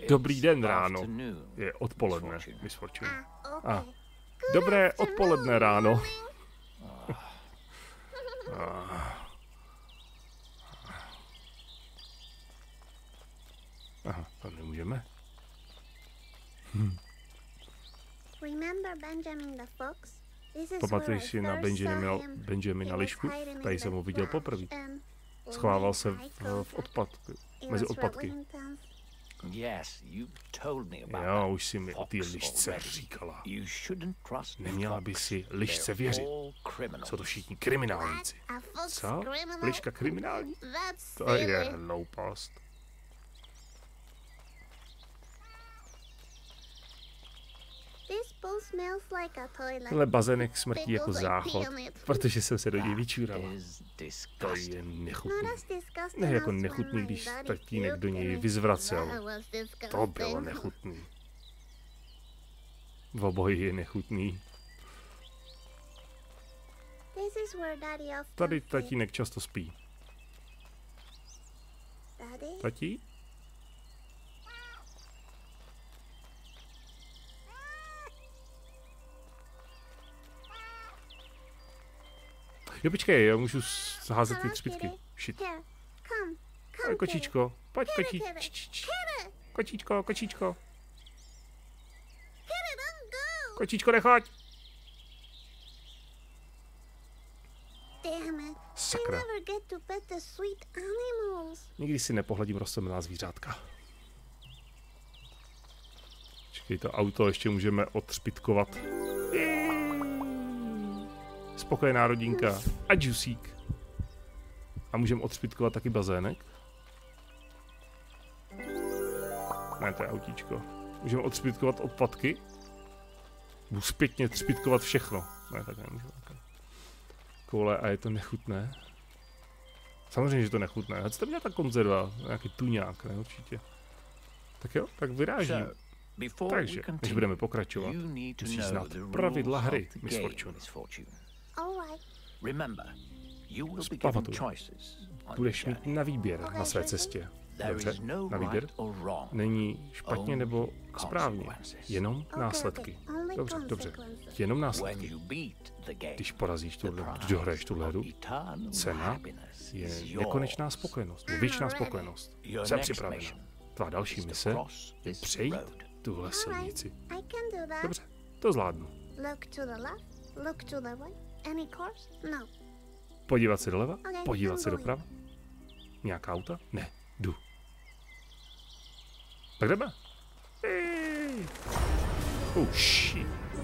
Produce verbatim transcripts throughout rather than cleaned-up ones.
Dobrý den ráno. Je odpoledne, Miss Fortune. A dobré odpoledne ráno. Aha, tam nemůžeme. Hm. Pamatuješ si na Benjamina, Benjamina Lišku? Tady jsem ho viděl poprvé. Schovával se v, v odpadku, mezi odpadky. Jo, už si mi o té lišce říkala. Neměla by si lišce věřit. Jsou to všichni kriminálníci. Co? Liška kriminální? To je hloupost. Tenhle bazének smrtí jako záchod, protože jsem se do něj vyčurala. To je nechutný. Ne jako nechutný, když tatínek do něj vyzvracel. To bylo nechutný. V obojí je nechutný. Tady tatínek často spí. Tatí? Jo, počkej, já můžu házet ty třpitky. Shit. Pojď, kočičko, pojď, kočí... kočičko, kočičko. Kočičko, nechoď. Sakra. Nikdy si nepohledím roztomilá zvířátka. Počkej, to auto ještě můžeme odřpitkovat. Spokojená rodinka a džusík. A můžeme odřpitkovat taky bazének? Ne, to je autíčko. Můžeme odřpitkovat odpadky? Budu zpětně třpitkovat všechno. Ne, tak nemůžu. Koule, a je to nechutné? Samozřejmě, že to nechutné. Co to měla ta konzerva? Nějaký tuňák, ne? Určitě. Tak jo, tak vyrážím. Takže, než budeme pokračovat, musíš znát pravidla hry, Miss Fortune. Pamatuj, budeš mít na výběr na své cestě. Dobře, na výběr. Není špatně nebo správně, jenom následky. Dobře, dobře, jenom následky. Když porazíš tuhle, když dohraješ tuhle hru, cena je nekonečná spokojenost, věčná spokojenost. Jsem připravena. Tvá další mise je přejít tuhle silnici. Dobře, to zvládnu. Podívat se doleva? Podívat se doprava? Nějaká auta? Ne, jdu. Tak jdeme. Hey. Oh shit.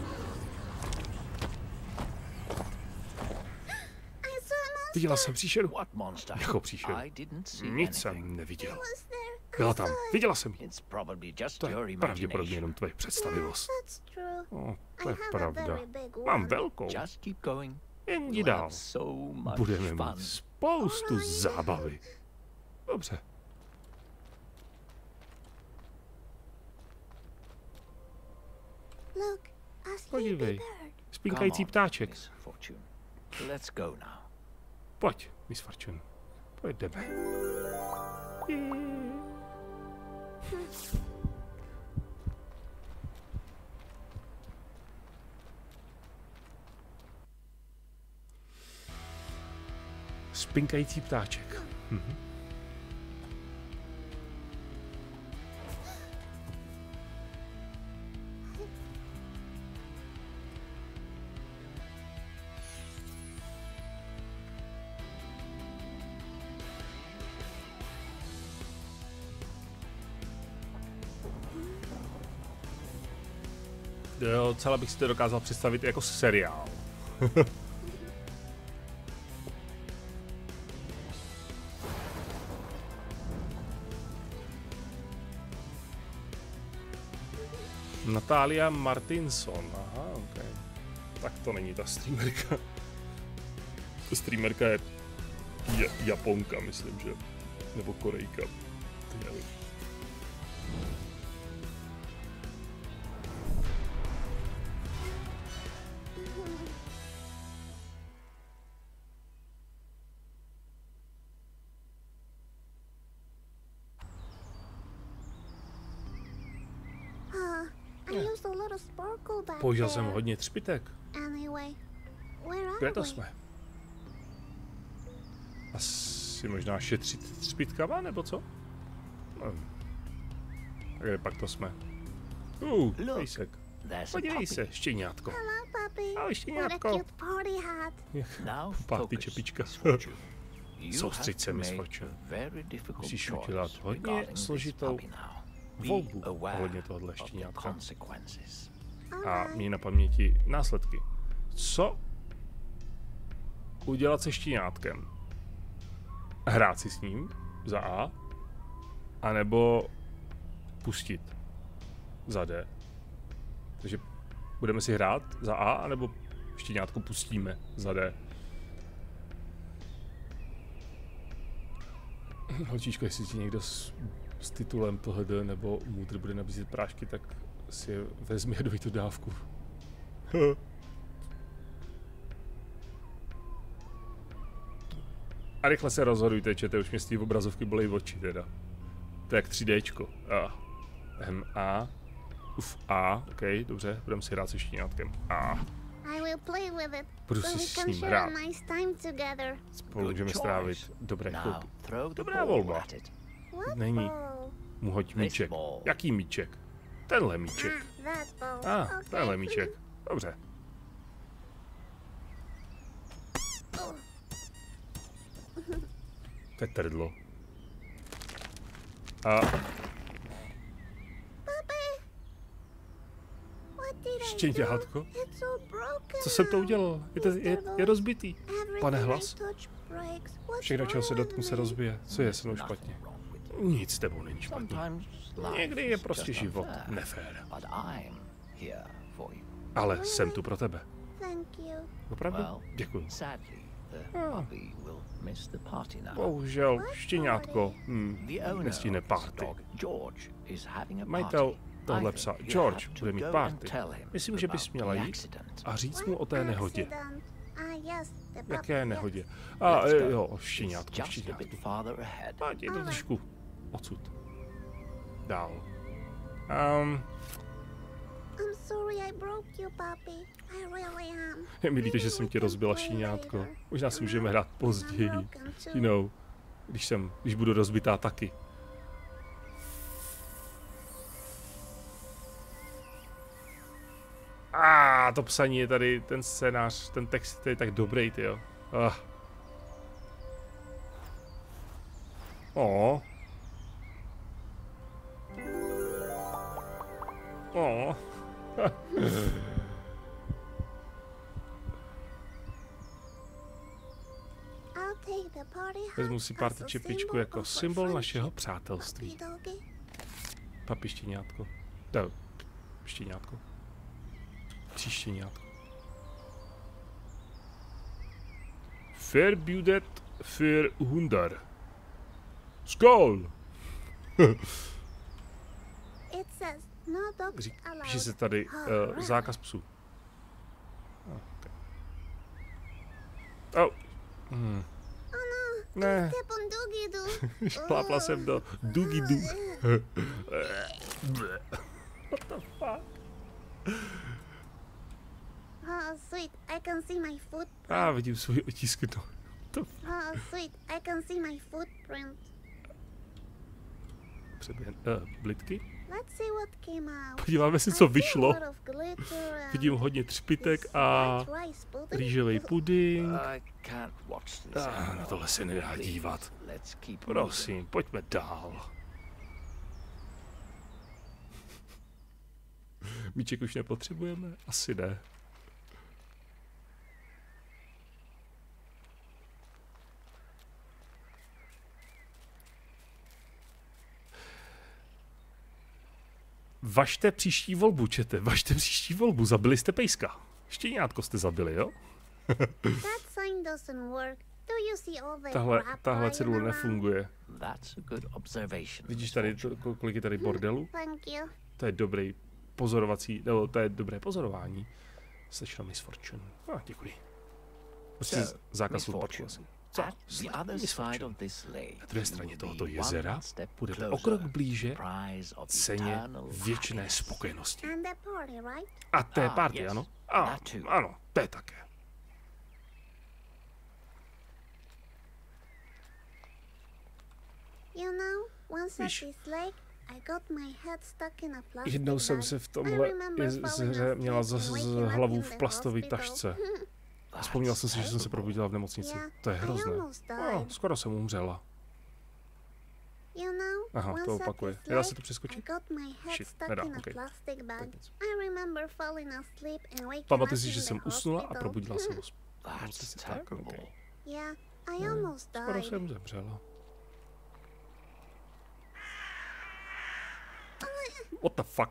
Viděla jsem příšeru. Jakou příšeru? Nic jsem neviděl. Byla tam. Viděla jsem ji. To je pravděpodobně jenom tvoje představivost. O, to je pravda. Mám velkou. Jen jdi dál. Budeme mít spoustu zábavy. Dobře. Podívej. Spinkající ptáček. Pojď, Miss Fortune. Pojď, jdeme. Spinkající ptáček. Mhm. Jo, celá bych si to dokázal představit jako seriál. Natalia Martinson, aha, ok. Tak to není ta streamerka. Ta streamerka je Japonka, myslím, že? Nebo Korejka. To nevím. Použil jsem hodně třpitek. Kde to jsme? Asi možná šetřit třpitkama, nebo co? Hm. Takže pak to jsme. Uh, pejsek. Podívej se, štěňátko. Ahoj, štěňátko. Party čepička. Soustřeď se, Miss Fortune. Musíš udělat hodně složitou volbu ohledně tohohle štěňátka. A měj na paměti následky. Co udělat se štěňátkem? Hrát si s ním, za A, anebo pustit, za D. Takže budeme si hrát za A, anebo štěňátko pustíme za D. Holčičko, jestli ti někdo s, s titulem tohle nebo můdr bude nabízet prášky, tak si je vezmi a doj tu dávku. A rychle se rozhodujte, čete, už mě z té obrazovky bolej oči teda. To je jak tři déčko. A. M A. Uf, A, ok, dobře, budeme si hrát se štěňátkem. A. Budu si s ním hrát. Spolu můžeme strávit dobré chvilky. Dobrá volba. Není. Mu hoď míček. Jaký míček? Tenhle míček. A, ah, tenhle míček. Dobře. To je trdlo. A... Štěňátko? Co jsem to udělal? Je, to, je, je rozbitý. Pane hlas? Všechno, čeho se dotknu, se rozbije. Co je se mnou špatně? Nic s tebou není špatně. Někdy je prostě život nefér. Ale jsem tu pro tebe. Opravdu? Děkuji. No. Bohužel, štěňátko hm, nestihne party. Majitel tohle psa, George, bude mít party. Myslím, že bys měla jít a říct mu o té nehodě. Jaké nehodě? A jo, o štěňátku, štěňátku. Ať je to trošku odsud. Dál. Um, Je mi líto, že jsem ti rozbila štěňátko. Možná si můžeme hrát později. You know, když jsem, když budu rozbitá taky. A ah, to psaní je tady, ten scénář, ten text je tak dobrý, tyjo. Ah. Oh. Oh. Vezmu si party čepičku jako symbol našeho přátelství. Papi štěňátko. No, štěňátko. Příštěňátko. Verbjudet för hundar. Skål! Píše se tady uh, zákaz psů. Okay. Oh. Hmm. Ne. Šlápla jsem do Dugidu. What the fuck? Oh, sweet, I can see my footprint. Ah, vidím svůj otisk. No. Oh, sweet, I can see my footprint. Přeběhne. Uh, blitky? Let's see what came out. Podíváme se, co vyšlo. Vidím hodně třpitek a rýžový puding. Ah, na tohle se nedá dívat. Prosím, pojďme dál. Míček už nepotřebujeme? Asi ne. Važte příští volbu, čete. Važte příští volbu. Zabili jste pejska. Štěňátko jste zabili, jo? Tahle, tahle cedule nefunguje. Vidíš tady, to, kolik je tady bordelu? To je dobrý pozorovací, nebo to je dobré pozorování. Slyšel Miss Fortune. Ah, děkuji. Prostě zákaz odpadku asi. Co? Na druhé straně tohoto jezera budete o krok blíže ceně věčné spokojenosti. A té party, ano? A, ano, té také. Víš, jednou jsem se v tomhle jezeře měla za hlavu v plastové tašce. Vzpomněla jsem si, že jsem se probudila v nemocnici. To je hrozné. No, skoro jsem umřela. Aha, to opakuje. Nedá se to přeskočit? Shit, nedá, okej. Pamatuji si, že jsem usnula a probudila jsem v nemocnici. Tak, okej. No, skoro jsem zemřela. What the fuck?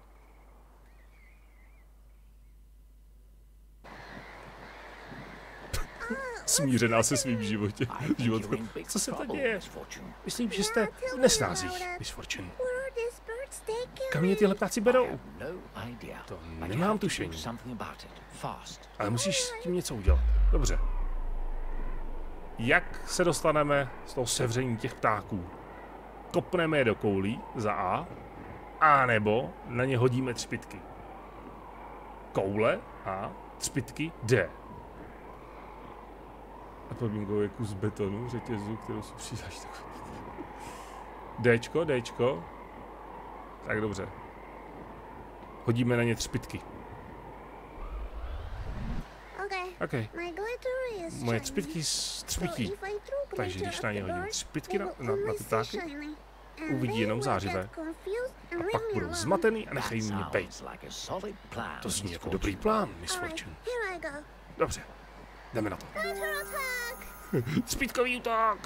Smířená se svým životě. životem. Co se to děje? Myslím, že jste v nesnázích, Miss Fortune. Kam mě tyhle ptáci berou? To nemám tušení. Ale musíš s tím něco udělat. Dobře. Jak se dostaneme z toho sevření těch ptáků? Kopneme je do koulí, za A, a nebo na ně hodíme třpytky. Koule A, třpytky D. A podmínkou je kus betonu, řetězu, kterou si přidáš takový. Dčko, Dčko. Tak dobře. Hodíme na ně třpytky. Okay. Moje třpytky z třpytí. Takže když na ně hodím třpytky na, na, na ty ptáky, uvidí jenom zářivé. A pak budou zmatený a nechají mě bejt. To zní jako dobrý plán, Miss Fortune. Dobře, jdeme na to. Třpytkový útok!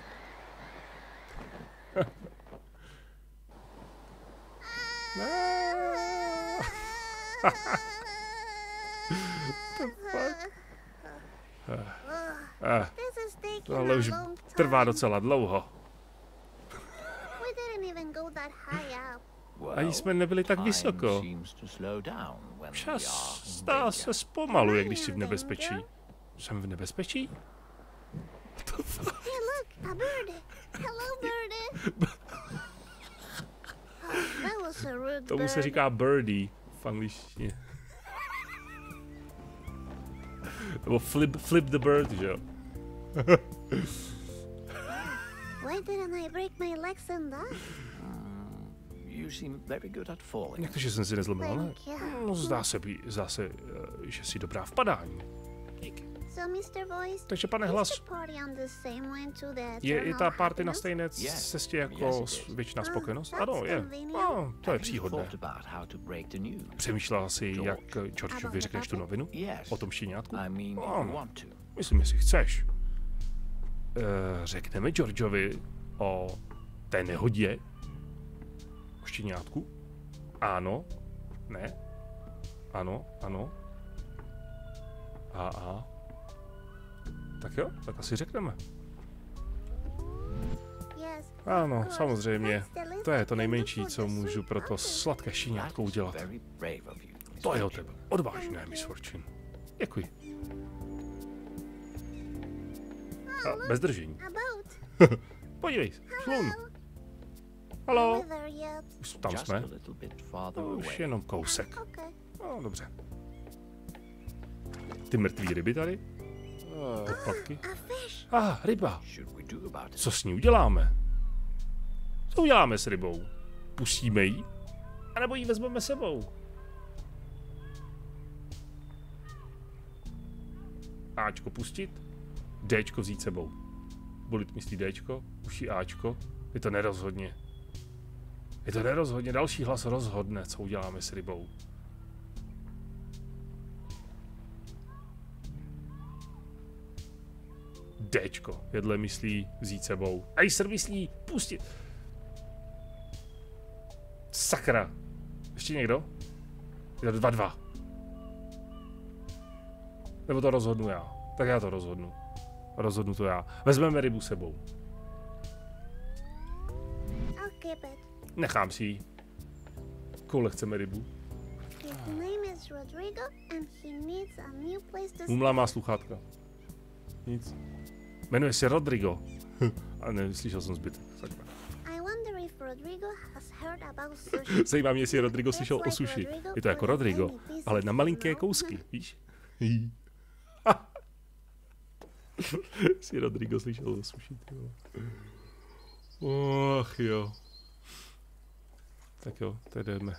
Tohle už trvá docela dlouho. Ani jsme nebyli tak vysoko. Čas zdá se zpomaluje, když jsi v nebezpečí. Jsem v nebezpečí? Tomu se říká birdie v angličtině. Nebo flip, flip the bird, že jo? Why didn't I break my legs and die? You seem very good at falling. Jak to, že jsem si nezlomila, ne? No, zdá se, zdá se, že jsi dobrá v padání. Díky. So, mister Voice, takže, pane Hlas, je i ta party na stejné cestě jako věčná spokojenost? Ano, je. No, to je příhodné. Přemýšlela jsi, jak Georgeovi řekneš tu novinu? O tom štěňátku? Ano, myslím, jestli chceš. Řekneme Georgeovi o té nehodě? O štěňátku? Ano? Ne? Ano? Ano? A a. Tak jo, tak asi řekneme. Ano, samozřejmě. To je to nejmenší, co můžu pro to sladké štěňátko udělat. To je o tebe. Odvážné, Miss Fortune. Děkuji. A bez držení. Podívej, člun. Haló. Už tam jsme. Už jenom kousek. No, dobře. Ty mrtvý ryby tady? Podplatky? Ah, ryba. Co s ní uděláme? Co uděláme s rybou? Pustíme ji? A nebo ji vezmeme sebou? Ačko pustit? Dčko vzít sebou. Bolit myslí Dčko, uší Ačko. Je to nerozhodně. Je to nerozhodně. Další hlas rozhodne, co uděláme s rybou. Dčko. Jedle myslí vzít sebou. Acer myslí pustit. Sakra. Ještě někdo? Je to dva dva. Nebo to rozhodnu já. Tak já to rozhodnu. Rozhodnu to já. Vezmeme rybu sebou. Nechám si ji. Koule chceme rybu. Mumla má sluchátka. Nic. Jmenuje se Rodrigo. A ne, slyšel jsem zbytek. Sakra. Zajímá mě, jestli Rodrigo slyšel o suši. Je to jako Rodrigo, ale na malinké kousky, víš? Si Rodrigo slyšel o suši, ty vole. Och jo. Tak jo, tady jdeme.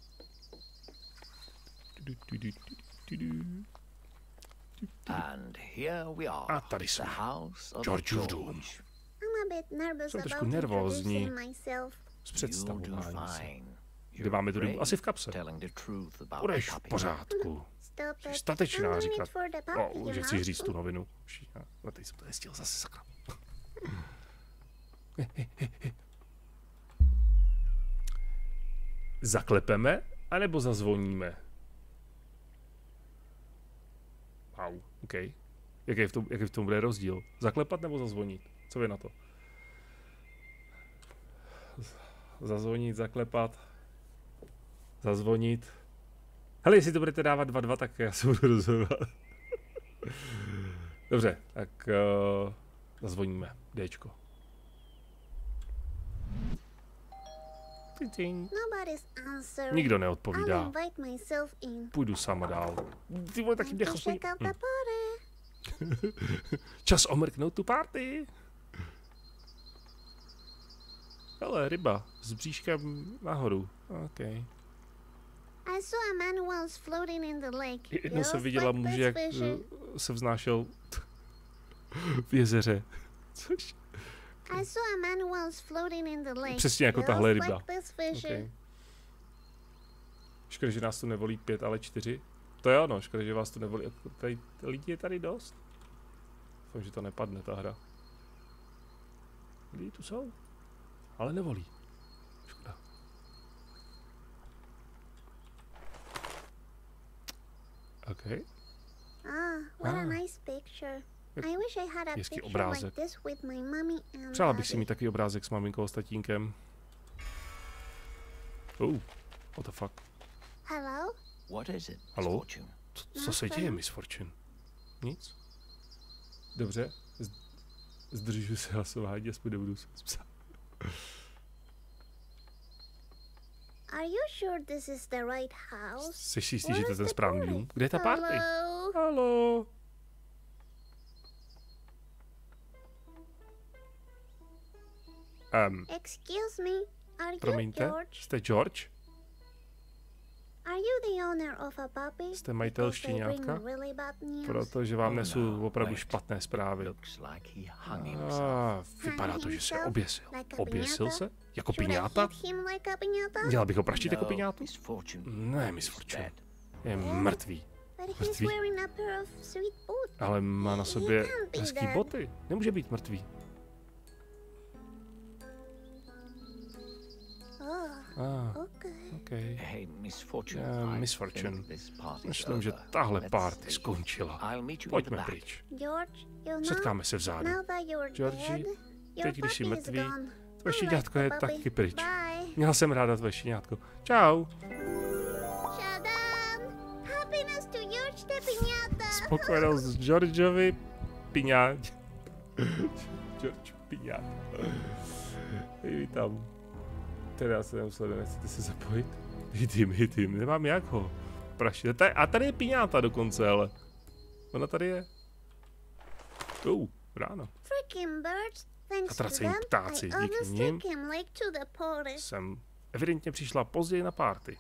And here we are. A tady jsme. Georgeův dům. Jsem trošku nervózní z představování se. Kde máme tu dům? Asi v kapse. Budeš v pořádku. Jsi statečná říkat. O, že chceš říct tu novinu. No teď jsem to nestil zase, sakra. Zaklepeme, anebo zazvoníme? Wow, OK. Jaký v tom, jaký v tom bude rozdíl? Zaklepat nebo zazvonit? Co vy na to? Zazvonit, zaklepat. Zazvonit. Hele, jestli to budete dávat dva dva, tak já se budu rozhodovat. Dobře, tak uh, zazvoníme. Déčko. Nikdo neodpovídá. Půjdu sama dál. Ty vole, taky mě chopí. Hm. Čas omrknout tu party. Hele, ryba s bříškem nahoru. OK. Jednou jsem viděla muže, jak se vznášel v jezeře. Což... Přesně jako tahle ryba. Okay. Škoda, že nás tu nevolí pět, ale čtyři. To je ono, škoda, že vás tu nevolí. Tady, lidí je tady dost. Doufám, že to nepadne, ta hra. Lidi tu jsou, ale nevolí. Škoda. OK. Ah, what a nice picture. I wish I had a Hezký picture obrázek. like this with my mommy and Přála bych si daddy. mít takový obrázek s maminkou a s tatínkem. Oh, what the fuck? Hello? What is it, Halo? Fortune? Co, co se děje, Miss Fortune? Nic? Dobře. Z, zdržuji se hlasování, aspoň nebudu se psát. Are you sure this is the right house? Jsi si jistý, že Where to je is ten the správný party? dům? Kde je ta party? Hello? Halo? Um, Excuse me, are you promiňte, George? jste George? Are you the owner of a puppy? Jste majitel Because they bring štěňátka? really bad news. Protože vám Oh, nesu no, opravdu wait. špatné zprávy. Looks like he hung himself. Ah, vypadá to, že se oběsil. Like a Oběsil piñata? se? Jako Should I piňáta? hit him like a piñata? Měla bych ho praštit jako No, piňátu? Miss Fortune. Ne, Miss He's Fortune. dead. Je mrtvý. But he's Mrtvý? wearing a pair of sweet boots. Ale má na sobě He can't be hezký dead. boty. Nemůže být mrtvý. Oh, Ah, okay. OK. Hey, Miss Fortune. Uh, I Miss Fortune. think this party's Myslím, že over. tahle Let's party leave. skončila. I'll meet you in the Pojďme back. pryč. George, you know, Setkáme se vzadu. now that you're Georgie, dead, your teď, když jsi puppy is mrtvý, gone. tvoje I štěňátko like je the puppy. taky pryč. Bye. Měla jsem ráda tvoje štěňátko. Čau. Shadam! Happiness to George the Piñata! Spokojenost Georgeovi piňát. George piňát. Vítám. Teda se nemusel, nechcete se zapojit? Hit him, hit him. Nemám jak ho. Prašit. A tady je piňáta dokonce, ale. Ona tady je. Uh, ráno. Freaking birds! Thanks to Zatracení them, ptáci, I díky always nim take him late to the party. jsem evidentně přišla později na party.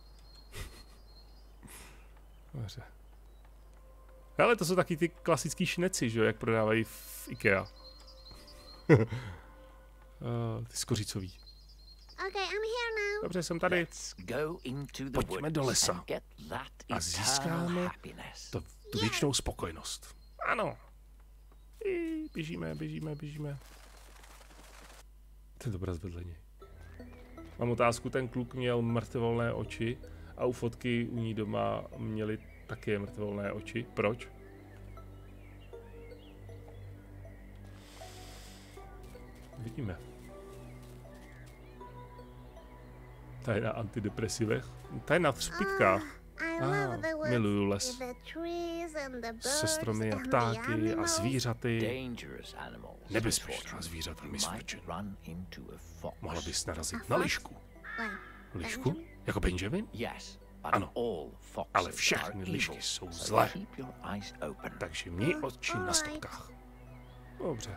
Dobře. Hele, to jsou taky ty klasický šneci, že jo, jak prodávají v IKEA. uh, ty skořicový. Okay, I'm here now. Dobře, jsem tady. Let's go into the Pojďme woods do lesa. and get that A eternal získáme happiness. to, tu věčnou spokojenost. Ano. I běžíme, běžíme, běžíme. Ten obraz vedle něj. Mám otázku, ten kluk měl mrtvolné oči a u fotky u ní doma měli také mrtvolné oči. Proč? Vidíme. Ta je na antidepresivech. Ta je na třpitkách. I Ah, miluju les. Se stromy a ptáky a zvířaty. Nebezpečná zvířata, Miss Fortune. Mohla bys narazit na lišku. Lišku? Jako Benjamin? Ano, ale všechny lišky jsou zlé. Takže měj oči na stopkách. Dobře.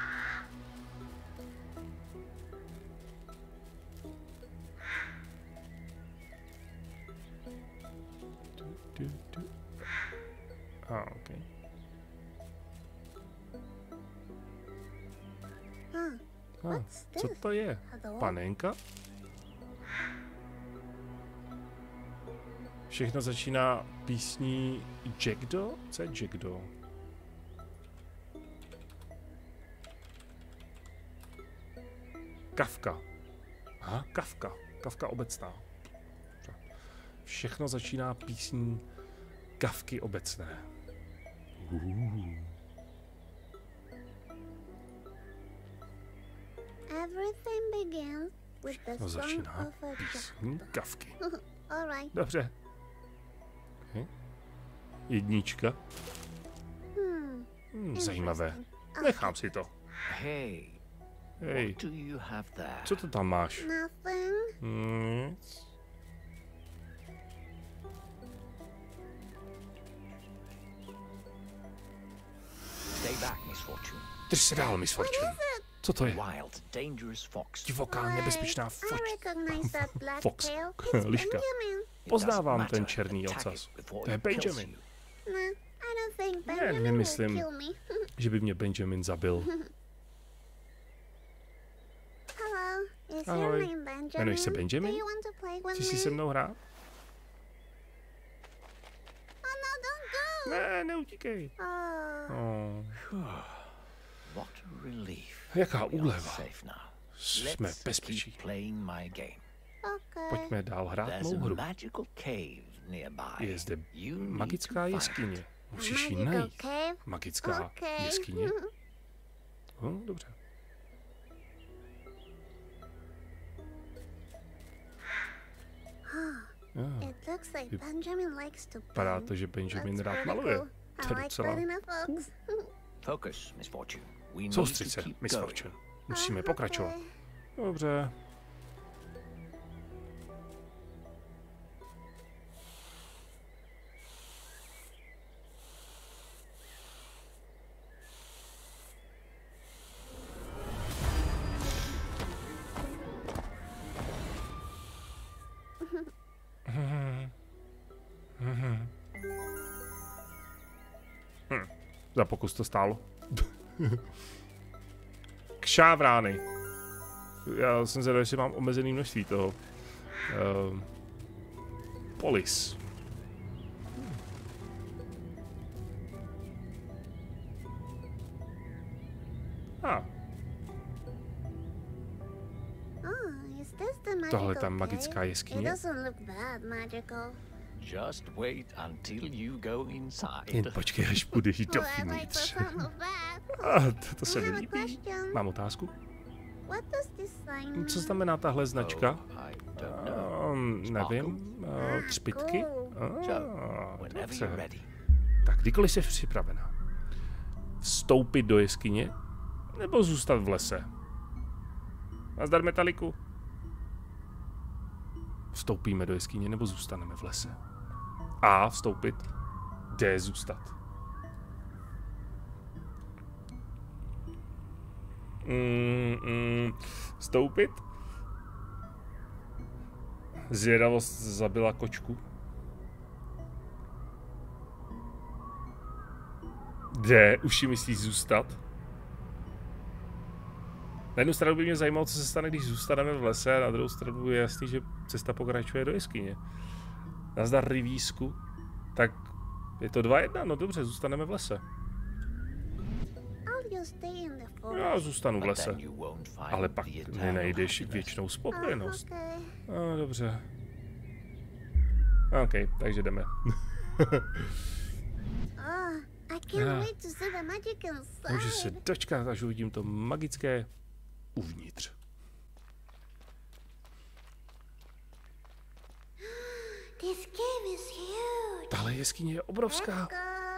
A, ah, ok. Ah, co to je? Panenka? Všechno začíná písní Jackdo? Co je Jackdo? Kafka. Aha, Kafka. Kafka obecná. Všechno začíná písní Kafky obecné. Uh. Všechno začíná písní Kafky. Dobře. Okay. Jednička. Hmm, zajímavé. Nechám si to. Hej. Hej. Co to tam máš? Hmm. Drž se dál, Miss Fortune. Co to je? Divoká, nebezpečná foč... Fox. Liška. Poznávám ten černý ocas. To je Benjamin. Ne, nemyslím, že by mě Benjamin zabil. Ahoj. Jmenuješ se Benjamin? Chceš si se mnou hrát? Ne, neutíkej. Oh. Jaká úleva. Jsme v bezpečí. Pojďme dál hrát mou hru. Je zde magická jeskyně. Musíš ji najít. Magická jeskyně? Oh, dobře. Ah, vypadá to, že Benjamin rád maluje. To je docela... Soustřeď se, Miss Fortune. Musíme pokračovat. Dobře. Hm. Za pokus to stálo. Kšávrány. Já jsem zvědavý, jestli mám omezený množství toho. Uh, polis. Ah. Tohle je ta magická jeskyně. Jen počkej, až půjdeš dovnitř. Ah, to, to se mi líbí. Mám otázku? Co znamená tahle značka? Um, nevím. Uh, třpytky? Ah, dobře. Tak kdykoliv jsi připravená. Vstoupit do jeskyně? Nebo zůstat v lese? Nazdar, Metaliku. Vstoupíme do jeskyně nebo zůstaneme v lese? A vstoupit. D zůstat. Mm, mm, vstoupit. Zvědavost zabila kočku. D už si myslíš zůstat? Na jednu stranu by mě zajímalo, co se stane, když zůstaneme v lese, a na druhou stranu je jasný, že cesta pokračuje do jeskyně. Nazdar, Rivísku. Tak je to dva jedna, no dobře, zůstaneme v lese. Já zůstanu v lese, ale pak nenajdeš věčnou spokojenost. No, dobře. OK, takže jdeme. Můžu se dočkat, až uvidím to magické uvnitř. Tahle jeskyně je obrovská.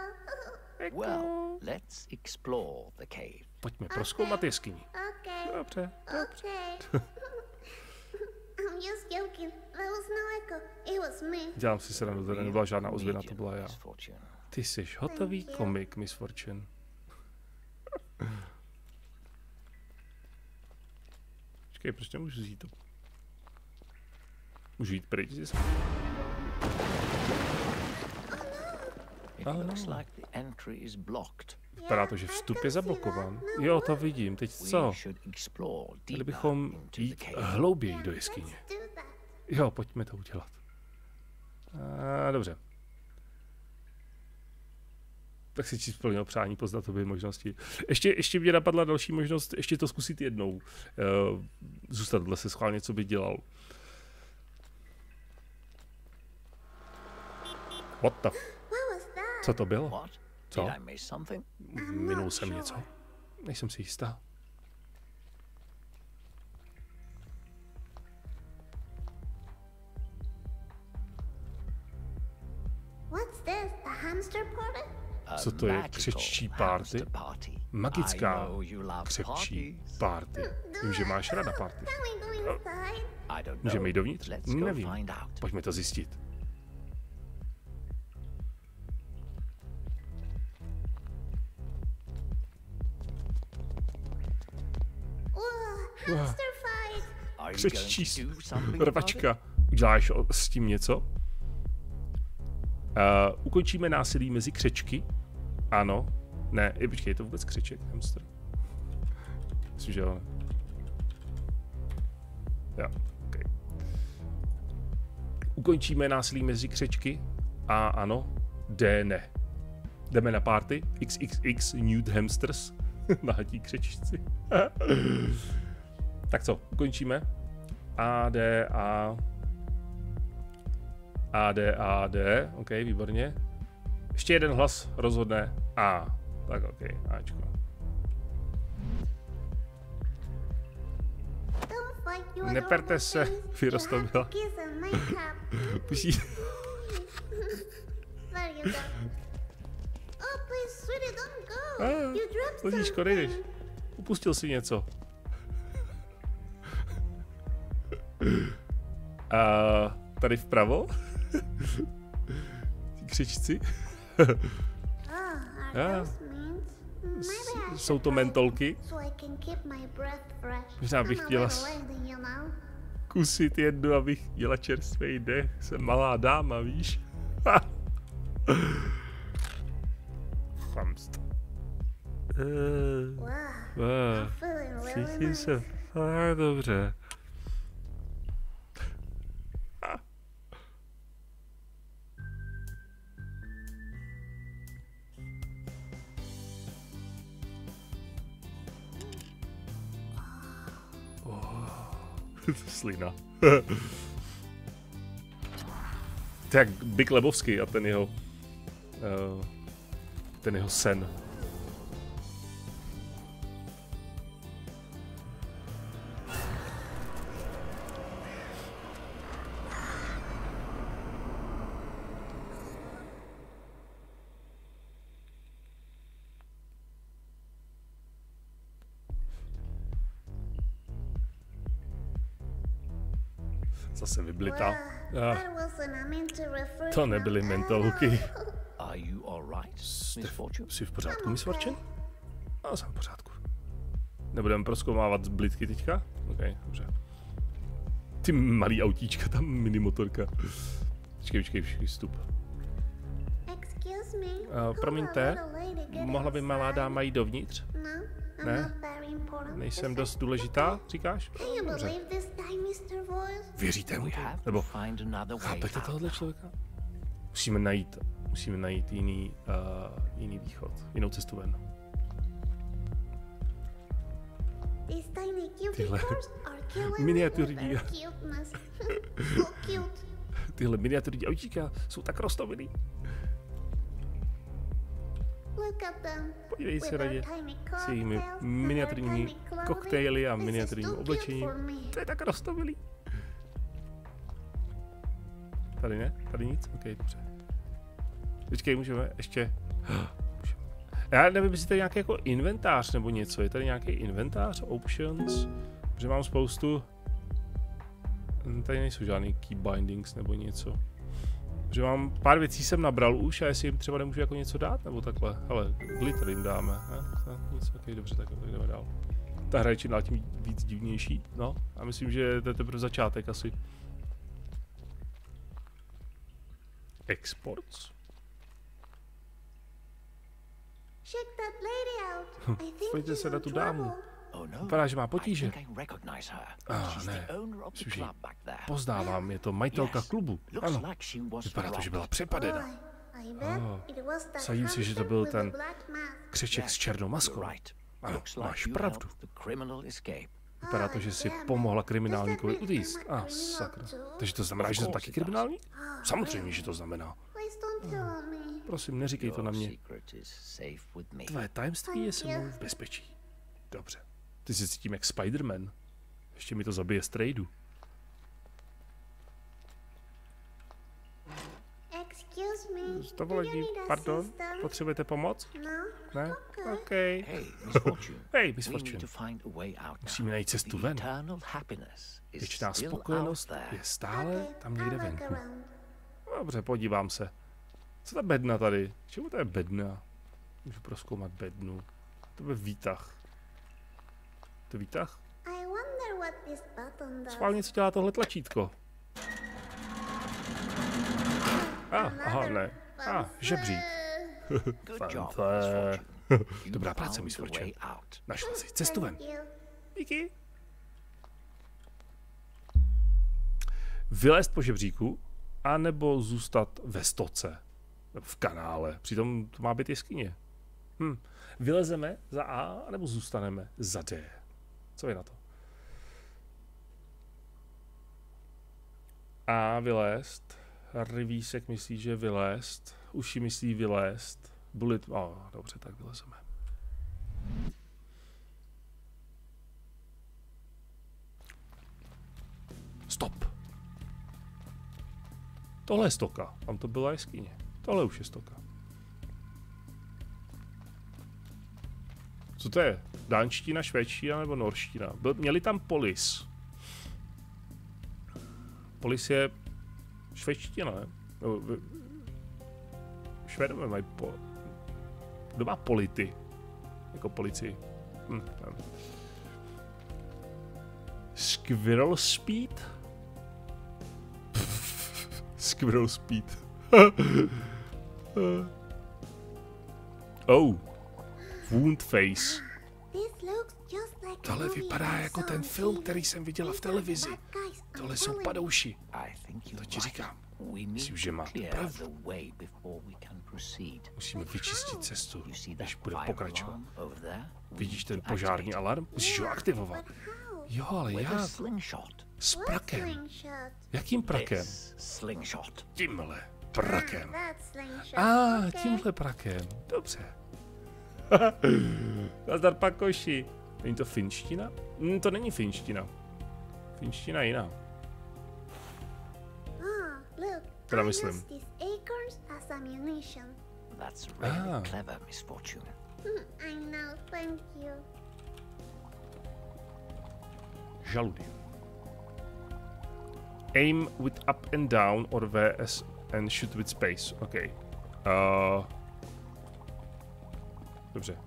Well, let's explore the cave. Pojďme prozkoumat jeskyni. Dobře. Dělám si srandu, to nebyla žádná ozvěna, to byla já. Ty jsi hotový komik, Miss Fortune. Počkej, proč nemůžu vzít to? Můžu jít pryč z jeskyně? Vypadá to, že vstup je zablokován. Jo, to vidím. Teď co? Měli bychom jít hlouběji do jeskyně. Jo, pojďme to udělat. A, dobře. Tak si číst splnil přání, poznat tobě možnosti. Ještě, ještě mě napadla další možnost, ještě to zkusit jednou. Uh, zůstat dle se schválně, co by dělal. What the... Co to bylo? Co? Minul jsem něco. Nejsem si jistá. Co to je křeččí party? Magická křeččí party. Vím, že máš ráda party. Můžeme jít dovnitř? Nevím. Pojďme to zjistit. Wow. Křeččí rvačka. Uděláš s tím něco? Uh, ukončíme násilí mezi křečky? Ano. Ne, je, počkej, je to vůbec křeček, hamster? Myslím, že jo. Jo, okay. Ukončíme násilí mezi křečky? A ano. D ne. Jdeme na party? X X X Nude Hamsters. Nahatí křečci. Tak co, ukončíme. A, D, A. A, D, A, D. OK, výborně. Ještě jeden hlas rozhodne A. Tak OK, Ačko. Neperte se, vyrostomila. Pusí. Lodíčko, nejdeš. Upustil si něco. A tady vpravo? Ti křečci? A, jsou to mentolky? Možná bych chtěla zkusit jednu, abych měla čerstvý dech. Jsem malá dáma, víš? Famst. Uh, wow. Cítím se fakt dobře. Slina. To je jak Big Lebowski a ten jeho uh, ten jeho sen. Zase vyblitá. Ah, to nebyly mentolky. Jsi, jsi v pořádku, Miss Fortune? A jsem v pořádku. Nebudeme prozkoumávat zblitky teďka? OK, dobře. Ty malý autíčka, tam minimotorka. Počkej, počkej, počkej, vstup. Uh, promiňte, mohla by malá dáma jít dovnitř? Ne? Nejsem dost důležitá, říkáš? Dobře. Věříte mu to? Nebo chápete tohohle člověka? Musíme najít, musíme najít jiný, uh, jiný východ, jinou cestu ven. Tyhle miniaturní tyhle miniaturní autíka jsou tak roztomilý. Podívej se na ně s jejími miniaturními koktejly a miniaturním oblečením. To je tak roztomilý. Tady ne? Tady nic? OK, dobře. Počkej, můžeme ještě... Já nevím, jestli tady nějaký jako inventář nebo něco. Je tady nějaký inventář? Options? Že mám spoustu... Tady nejsou žádný key bindings nebo něco. Že mám pár věcí jsem nabral už a jestli jim třeba nemůžu jako něco dát nebo takhle. Hele, glitter jim dáme. Ne? Nic, okay, dobře, tak, tak jdeme dál. Ta hra je čím dál tím víc divnější. No, a myslím, že to je teprve začátek asi. Exports. Pojďte se na tu dámu. Vypadá, že má potíže. Ah, ne. Myslím, poznávám, je to majitelka klubu. Ano. Vypadá to, že byla přepadena. Oh. Sadím si, že to byl ten křeček s černou maskou. Ano, máš pravdu. Vypadá to, že si pomohla kriminálníkovi utíct. A ah, sakra. Takže to znamená, že jsem taky kriminální? Samozřejmě, že to znamená. No. Prosím, neříkej to na mě. Tvé tajemství je se mnou v bezpečí. Dobře. Ty se cítím jak Spider-Man. Ještě mi to zabije z tradu. Dovolení, pardon, potřebujete pomoc? Ne? OK. Hej, Miss Fortune. Musíme najít cestu ven. Věčná spokojenost je stále tam někde venku. Dobře, podívám se. Co ta bedna tady? Čemu to je bedna? Můžu prozkoumat bednu. To bude výtah. To výtah? Schválně, co dělá tohle tlačítko? Ah, aha, ne. Ah, žebřík. Fante. Dobrá práce, Miss Fortune. Našla si cestu ven. Díky. Vylézt po žebříku, anebo zůstat ve stoce. V kanále. Přitom to má být jeskyně. Hm. Vylezeme za A, nebo zůstaneme za D. Co je na to? A vylézt. Rivísek myslí, že vylézt. Uši myslí vylézt. Bullet. Oh, dobře, tak vylezeme. Stop. Tohle je stoka. Tam to byla jeskyně. Tohle už je stoka. Co to je? Dánština, švédština nebo norština? Byl, měli tam polis. Polis je švédština, ne? No, Švédové mají po... Kdo má polity? Jako policii. Hm, Squirrel speed? Squirrel speed. Oh. Wound face. Tohle vypadá jako ten film, který jsem viděla v televizi. Tohle jsou padouši. To ti říkám. Myslím, že má pravdu. Musíme vyčistit cestu, než bude pokračovat. Vidíš ten požární alarm? Musíš ho aktivovat. Jo, ale jak? S prakem. Jakým prakem? Tímhle prakem. A, ah, tímhle prakem. Dobře. Nazdar, pakoši. Není to finština? Mm, to není finština. Finština je jiná. Teda myslím. Ah. Žaludy. Aim with up and down or V S and shoot with space. OK. Uh, dobře.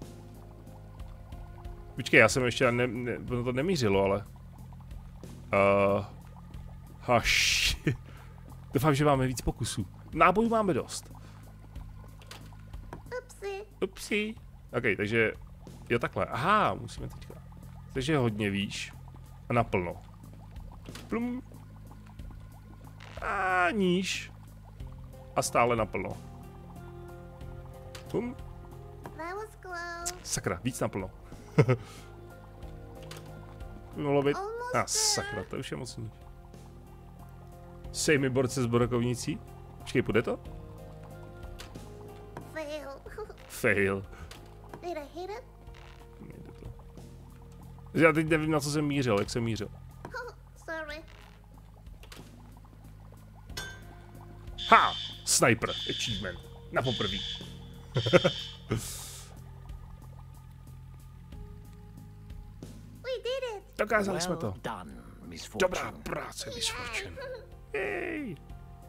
Počkej, já jsem ještě ne, ne, to nemířilo, ale... Uh, haš. Doufám, že máme víc pokusů. Nábojů máme dost. Upsi. Upsi. OK, takže... Jo, takhle. Aha, musíme teďka. Takže hodně výš. A naplno. Plum. A níž. A stále naplno. Plum. Sakra, víc naplno. Mohlo být... A ah, sakra, to už je moc níž. Sej mi borce s brokovnicí. Počkej, půjde to? Fail. Fail. Did I hit it? Nejde to. Já teď nevím, na co jsem mířil, jak jsem mířil. Oh, sorry. Ha! Sniper achievement. Na poprví. Dokázali jsme to. Dobrá práce, Miss Fortune. Jej.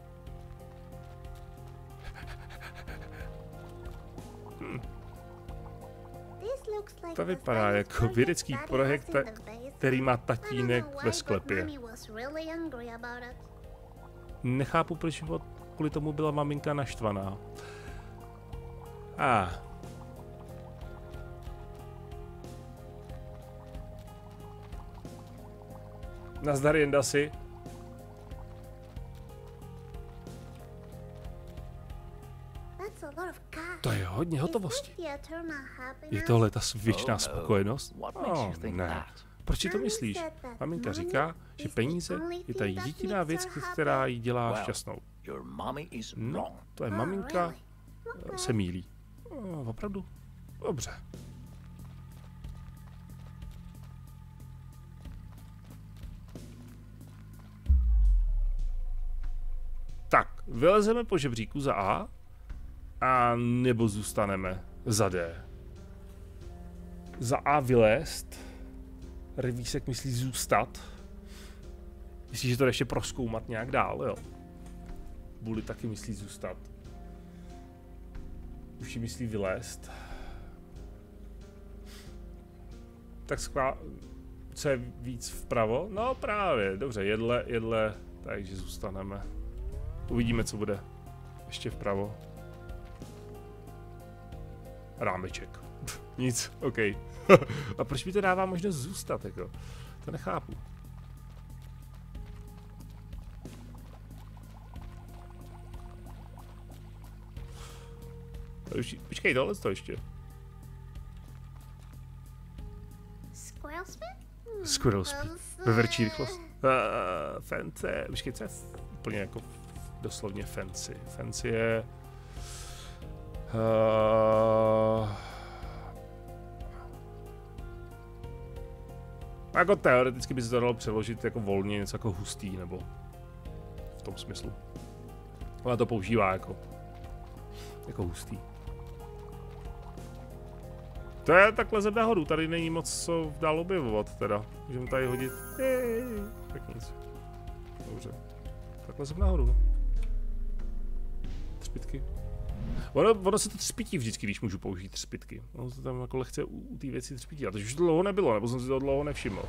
Hm. To vypadá jako vědecký projekt, který má tatínek ve sklepě. Nechápu, proč kvůli tomu byla maminka naštvaná. A. Ah. Nazdar, Jendasi. To je hodně hotovosti. Je tohle ta věčná spokojenost? Oh, ne. Proč si to myslíš? Maminka říká, že peníze je ta jediná věc, která ji dělá šťastnou. No, to je maminka se mýlí. Oh, opravdu? Dobře. Tak, vylezeme po žebříku za A, a nebo zůstaneme za D. Za A vylézt. Revísek myslí zůstat. Myslíš, že to ještě prozkoumat nějak dál, jo? Bully taky myslí zůstat. Už ji myslí vylézt. Tak skvá... Co je víc vpravo? No právě, dobře, jedle, jedle, takže zůstaneme. Uvidíme, co bude ještě vpravo. Rámeček. Nic, OK. A proč mi to dává možnost zůstat, jako? To nechápu. Počkej, tohle to ještě. Squirrel speed? Squirrel speed. Veverčí rychlost. Uh, fancy. Počkej, co je úplně jako doslovně fancy. Fancy je... Uh, jako teoreticky by se to dalo přeložit jako volně, něco jako hustý, nebo v tom smyslu. Ona to používá jako jako hustý. To je takhle ze nahoru, tady není moc co dál objevovat teda. Můžeme tady hodit, jej, tak nic. Dobře, takhle ze nahoru, no. Třpitky. Ono, ono se to třpití vždycky, když můžu použít třpitky. Ono se tam jako lehce u, u té věci třpití. A to už dlouho nebylo, nebo jsem si to dlouho nevšiml.